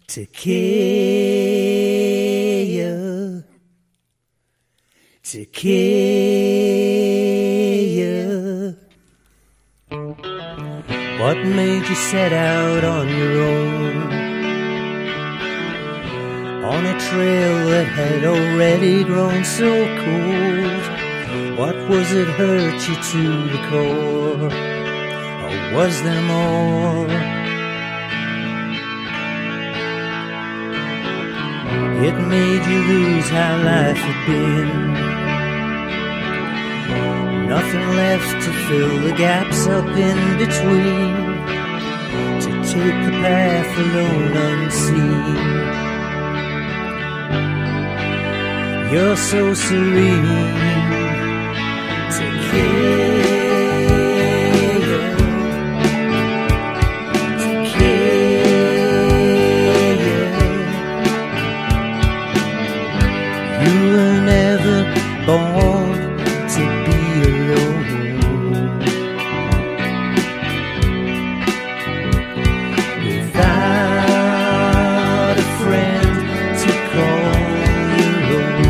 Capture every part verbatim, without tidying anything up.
Takaya, Takaya. What made you set out on your own, on a trail that had already grown so cold? What was it hurt you to the core, or was there more? It made you lose how life had been, nothing left to fill the gaps up in between, to take the path alone unseen. You're so serene, Takaya, Takaya. You were never born to be alone. Without a friend to call your own.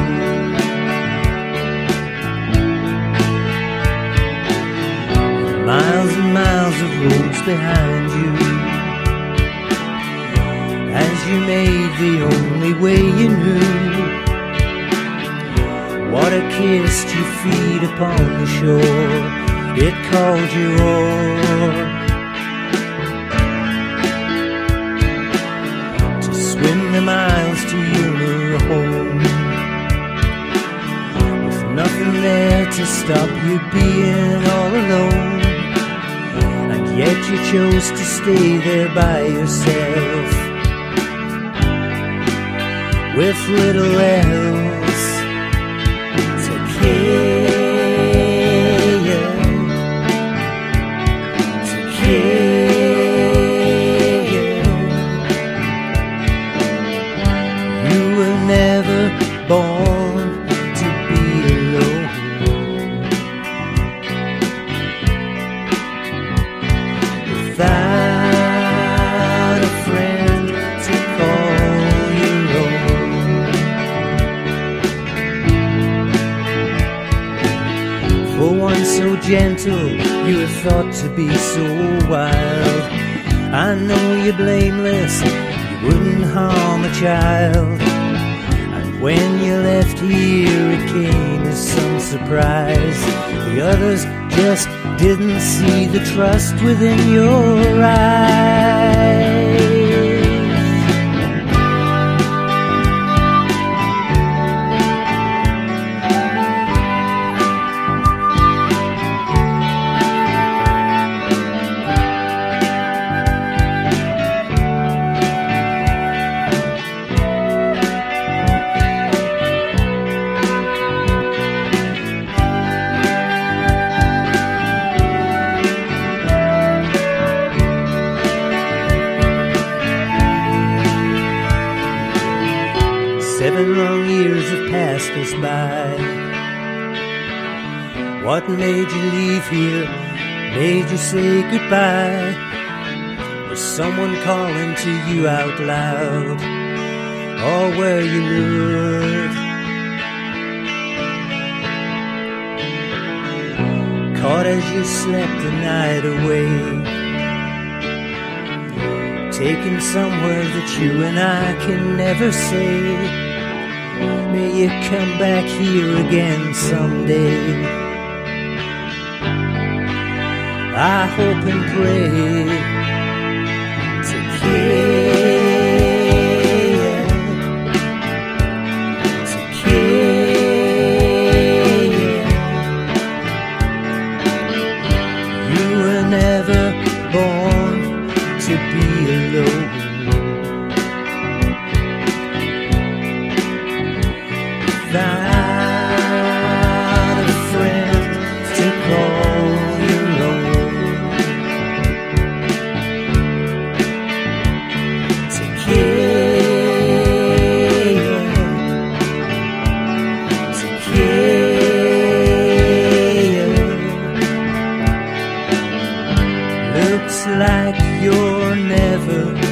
Miles and miles of roads behind you, as you made the only way you knew. Water kissed your feet upon the shore, it called you o'er. To swim the miles to your new home, with nothing there to stop you being all alone. And yet you chose to stay there by yourself, with little else. Takaya, Takaya. You were never born to be alone. Without a friend to call your own. For one so gentle, you were thought to be so wild. I know you're blameless, you wouldn't harm a child. And when you left here, it came as some surprise. The others just didn't see the trust within your eyes. Seven long years have passed us by. What made you leave here, made you say goodbye? Was someone calling to you out loud, or were you lured? Caught as you slept the night away, taken somewhere that you and I can never say. May you come back here again someday. I hope and pray. Takaya, Takaya. You were never born to be alone. Without a friend to call your own. Takaya, Takaya. Looks like you're never